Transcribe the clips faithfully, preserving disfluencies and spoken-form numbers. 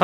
はい、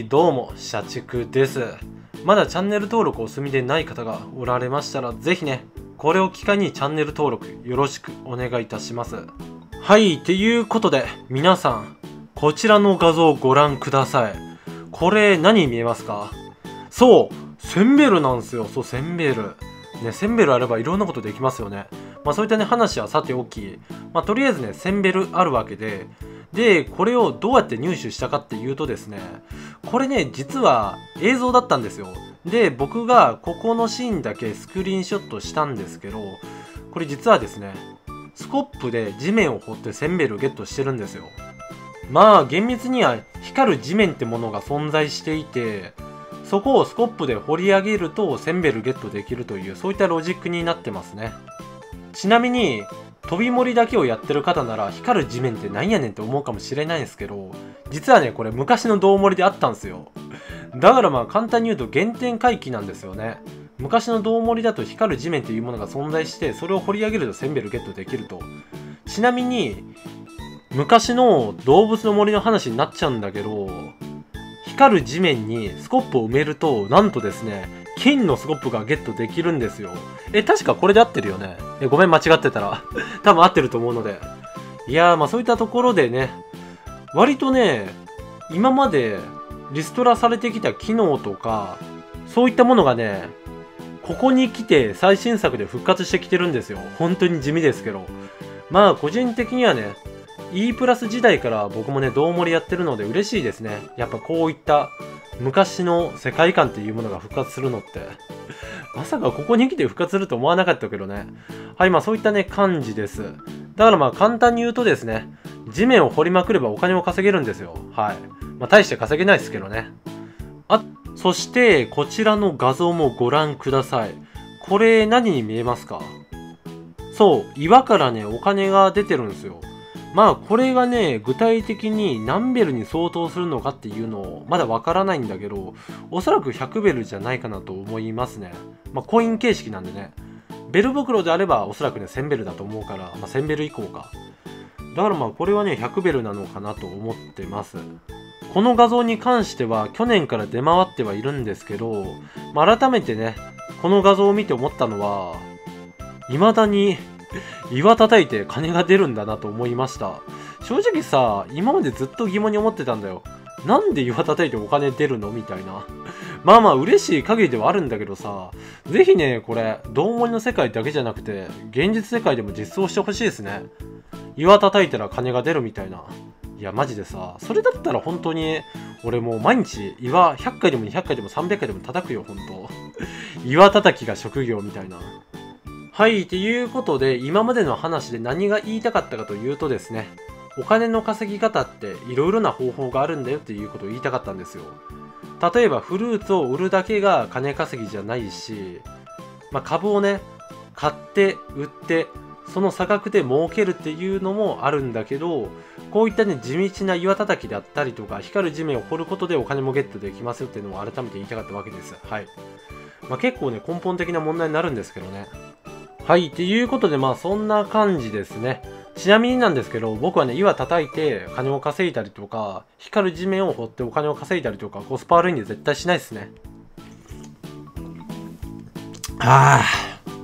どうも、社畜です。まだチャンネル登録お済みでない方がおられましたら、ぜひね、これを機会にチャンネル登録よろしくお願いいたします。はい、っていうことで、皆さん、こちらの画像をご覧ください。これ、何見えますか？そう、センベルなんですよ。そう、センベル。ね、センベルあればいろんなことできますよね。まあそういったね、話はさておき、まあとりあえずね、センベルあるわけで、で、これをどうやって入手したかっていうとですね、これね、実は映像だったんですよ。で、僕がここのシーンだけスクリーンショットしたんですけど、これ実はですね、スコップで地面を掘ってセンベルをゲットしてるんですよ。まあ、厳密には光る地面ってものが存在していて、そこをスコップで掘り上げるとセンベルゲットできるという、そういったロジックになってますね。ちなみに、飛び盛りだけをやってる方なら光る地面ってなんやねんって思うかもしれないんですけど、実はね、これ昔の胴盛りであったんですよ。だからまあ簡単に言うと原点回帰なんですよね。昔の胴盛りだと光る地面っていうものが存在して、それを掘り上げるとセンベルゲットできると。ちなみに、昔の動物の森の話になっちゃうんだけど、光る地面にスコップを埋めると、なんとですね、金のスコップがゲットできるんですよ。え、確かこれで合ってるよね。え、ごめん、間違ってたら。多分合ってると思うので。いやー、まあそういったところでね、割とね、今までリストラされてきた機能とか、そういったものがね、ここに来て最新作で復活してきてるんですよ。本当に地味ですけど。まあ個人的にはね、E プラス時代から僕もね、胴盛りやってるので嬉しいですね。やっぱこういった昔の世界観っていうものが復活するのって。まさかここに来て復活すると思わなかったけどね。はい、まあそういったね、感じです。だからまあ簡単に言うとですね、地面を掘りまくればお金を稼げるんですよ。はい。まあ大して稼げないですけどね。あ、そしてこちらの画像もご覧ください。これ何に見えますか？そう、岩からね、お金が出てるんですよ。まあこれがね、具体的に何ベルに相当するのかっていうのをまだわからないんだけど、おそらくひゃくベルじゃないかなと思いますね。まあコイン形式なんでね。ベル袋であればおそらくねせんベルだと思うから、まあせんベル以降か。だからまあこれはねひゃくベルなのかなと思ってます。この画像に関しては去年から出回ってはいるんですけど、まあ、改めてね、この画像を見て思ったのは、未だに岩叩いて金が出るんだなと思いました。正直さ、今までずっと疑問に思ってたんだよ。なんで岩叩いてお金出るのみたいな。まあまあ嬉しい限りではあるんだけどさ、ぜひね、これ、胴盛りの世界だけじゃなくて、現実世界でも実装してほしいですね。岩叩いたら金が出るみたいな。いや、マジでさ、それだったら本当に、俺もう毎日岩ひゃっかいでもにひゃっかいでもさんびゃっかいでも叩くよ、本当。岩叩きが職業みたいな。はい、ということで、今までの話で何が言いたかったかというとですね、お金の稼ぎ方っていろいろな方法があるんだよっていうことを言いたかったんですよ。例えばフルーツを売るだけが金稼ぎじゃないし、まあ、株をね、買って売って、その差額で儲けるっていうのもあるんだけど、こういったね、地道な岩叩きだったりとか、光る地面を掘ることでお金もゲットできますよっていうのを改めて言いたかったわけです。はい。まあ、結構ね、根本的な問題になるんですけどね。はい、ということで、まあそんな感じですね。ちなみになんですけど、僕はね、岩叩いて金を稼いだりとか、光る地面を掘ってお金を稼いだりとか、コスパ悪いんで絶対しないですね。ああ。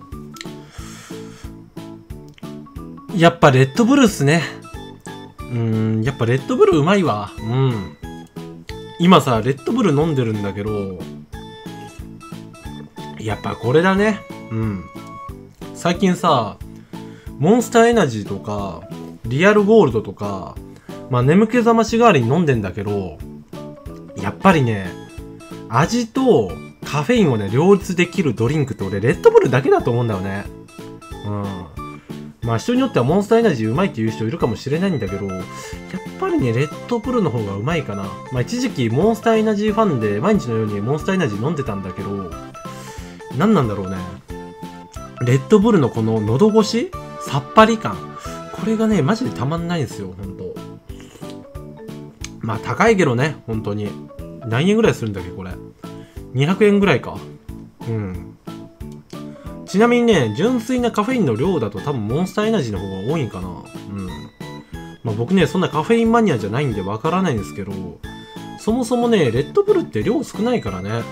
やっぱレッドブルっすね。うーん、やっぱレッドブルうまいわ。うん。今さ、レッドブル飲んでるんだけど、やっぱこれだね。うん。最近さ、モンスターエナジーとか、リアルゴールドとか、まあ眠気覚まし代わりに飲んでんだけど、やっぱりね、味とカフェインをね、両立できるドリンクって俺、レッドブルだけだと思うんだよね。うん。まあ人によってはモンスターエナジーうまいっていう人いるかもしれないんだけど、やっぱりね、レッドブルの方がうまいかな。まあ一時期モンスターエナジーファンで毎日のようにモンスターエナジー飲んでたんだけど、何なんだろうね。レッドブルのこの喉越しさっぱり感。これがね、マジでたまんないんですよ、ほんと。まあ高いけどね、本当に。何円ぐらいするんだっけ、これ。にひゃくえんぐらいか。うん。ちなみにね、純粋なカフェインの量だと多分モンスターエナジーの方が多いんかな。うん。まあ僕ね、そんなカフェインマニアじゃないんでわからないんですけど、 そもそもね、レッドブルって量少ないからね。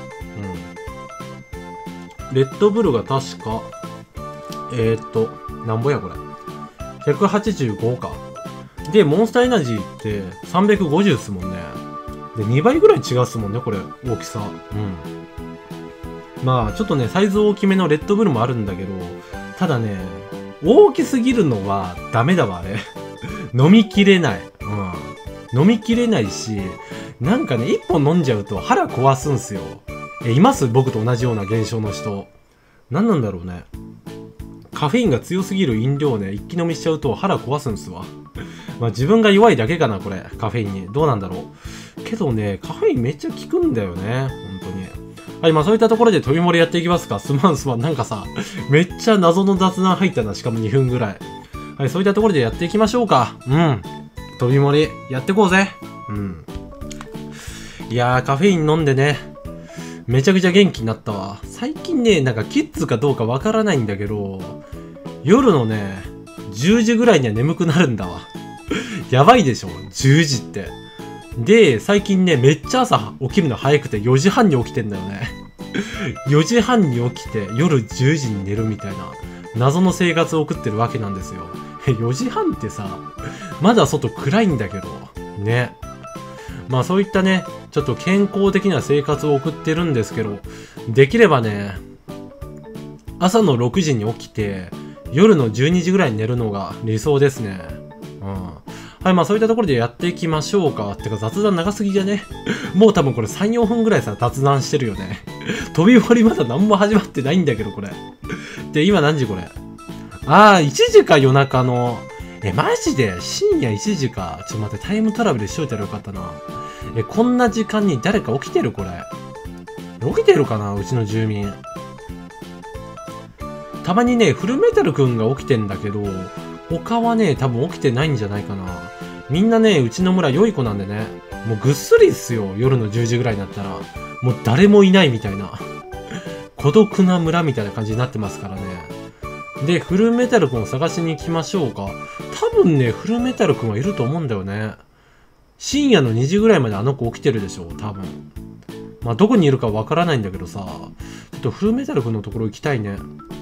うん。レッドブルが確か、えー、っと、なんぼやこれ。ひゃくはちじゅうごか。で、モンスターエナジーってさんびゃくごじゅうっすもんね。で、にばいぐらい違うっすもんね、これ。大きさ。うん。まあ、ちょっとね、サイズ大きめのレッドブルもあるんだけど、ただね、大きすぎるのはダメだわ、あれ。飲みきれない。うん。飲みきれないし、なんかね、一本飲んじゃうと腹壊すんすよ。え、います僕と同じような現象の人。何なんだろうね。カフェインが強すぎる飲料をね、一気飲みしちゃうと腹壊すんすわ。まあ自分が弱いだけかな、これ。カフェインに。どうなんだろう。けどね、カフェインめっちゃ効くんだよね。本当に。はい、まあそういったところで飛び盛りやっていきますか。すまんすまん。なんかさ、めっちゃ謎の雑談入ったな。しかもにふんぐらい。はい、そういったところでやっていきましょうか。うん。飛び盛り、やってこうぜ。うん。いやー、カフェイン飲んでね、めちゃくちゃ元気になったわ。最近ね、なんかキッズかどうかわからないんだけど、夜のね、じゅうじぐらいには眠くなるんだわ。やばいでしょ ?じゅうじって。で、最近ね、めっちゃ朝起きるの早くてよじはんに起きてんだよね。よじはんに起きて夜じゅうじに寝るみたいな謎の生活を送ってるわけなんですよ。よじはんってさ、まだ外暗いんだけど、ね。まあそういったね、ちょっと健康的な生活を送ってるんですけど、できればね、朝のろくじに起きて、夜のじゅうにじぐらいに寝るのが理想ですね。うん。はい、まあそういったところでやっていきましょうか。てか雑談長すぎじゃねもう多分これさん、よんぷんぐらいさ、雑談してるよね。飛び降りまだ何も始まってないんだけど、これ。で、今何時これ。あー、いちじか夜中の。え、マジで深夜いちじか。ちょっと待って、タイムトラベルしといたらよかったな。え、こんな時間に誰か起きてるこれ。起きてるかなうちの住民。たまにね、フルメタルくんが起きてんだけど、他はね、多分起きてないんじゃないかな。みんなね、うちの村良い子なんでね、もうぐっすりっすよ。夜のじゅうじぐらいになったら。もう誰もいないみたいな。孤独な村みたいな感じになってますからね。で、フルメタルくんを探しに行きましょうか。多分ね、フルメタルくんはいると思うんだよね。深夜のにじぐらいまであの子起きてるでしょ、多分。まあ、どこにいるかわからないんだけどさ、ちょっとフルメタルくんのところ行きたいね。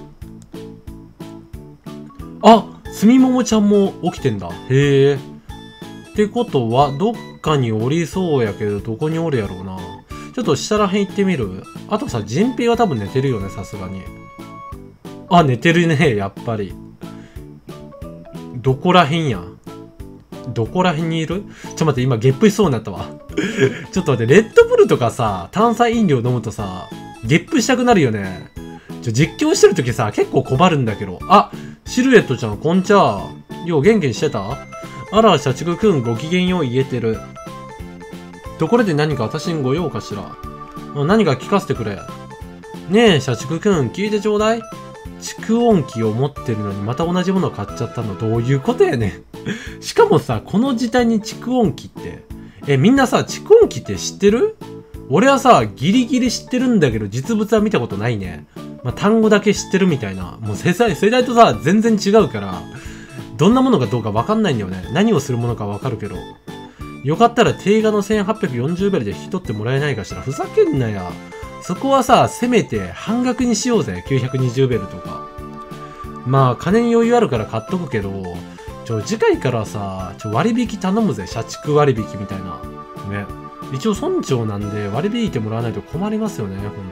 あ、すみももちゃんも起きてんだ。へえ。ってことは、どっかにおりそうやけど、どこにおるやろうな。ちょっと下らへん行ってみる？あとさ、ジンピーは多分寝てるよね、さすがに。あ、寝てるね、やっぱり。どこらへんや？どこらへんにいる？ちょっと待って、今ゲップしそうになったわ。ちょっと待って、レッドブルとかさ、炭酸飲料飲むとさ、ゲップしたくなるよね。ちょ、実況してるときさ、結構困るんだけど。あ、シルエットちゃん、こんちゃ。よう元気にしてた？あら、社畜くんご機嫌よう言えてる。ところで何か私にご用かしら。何か聞かせてくれ。ねえ、社畜くん、聞いてちょうだい。蓄音機を持ってるのにまた同じものを買っちゃったのどういうことやねん。しかもさ、この時代に蓄音機って。え、みんなさ、蓄音機って知ってる？俺はさ、ギリギリ知ってるんだけど、実物は見たことないね。まあ、単語だけ知ってるみたいな。もう世代、世代とさ、全然違うから、どんなものかどうかわかんないんだよね。何をするものかわかるけど。よかったら定価のせんはっぴゃくよんじゅうベルで引き取ってもらえないかしら。ふざけんなや。そこはさ、せめて半額にしようぜ。きゅうひゃくにじゅうベルとか。まあ、金に余裕あるから買っとくけど、ちょ、次回からさ、ちょ、割引頼むぜ。社畜割引みたいな。ね。一応村長なんで割り引いてもらわないと困りますよね、ほんと。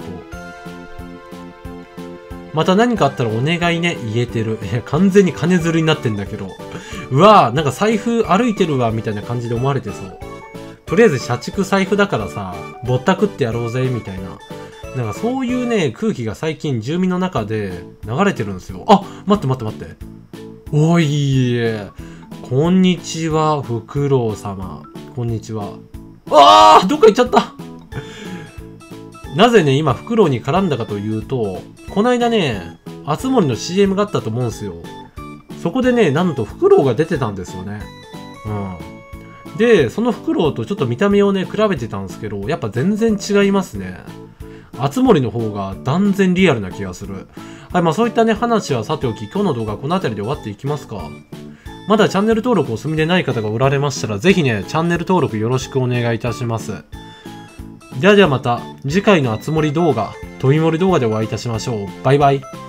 また何かあったらお願いね、言えてる。完全に金づるになってんだけど。うわぁ、なんか財布歩いてるわ、みたいな感じで思われてそう。とりあえず社畜財布だからさ、ぼったくってやろうぜ、みたいな。なんかそういうね、空気が最近住民の中で流れてるんですよ。あ、待って待って待って。おいえ。こんにちは、フクロウ様。こんにちは。あー、どっか行っちゃった。なぜね、今、フクロウに絡んだかというと、こないだね、あつ森の シーエム があったと思うんですよ。そこでね、なんとフクロウが出てたんですよね。うん。で、そのフクロウとちょっと見た目をね、比べてたんですけど、やっぱ全然違いますね。あつ森の方が断然リアルな気がする。はい、まあそういったね、話はさておき、今日の動画はこの辺りで終わっていきますか。まだチャンネル登録お済みでない方がおられましたら、ぜひね、チャンネル登録よろしくお願いいたします。 ではではまた次回のあつ森動画、飛び森動画でお会いいたしましょう。バイバイ。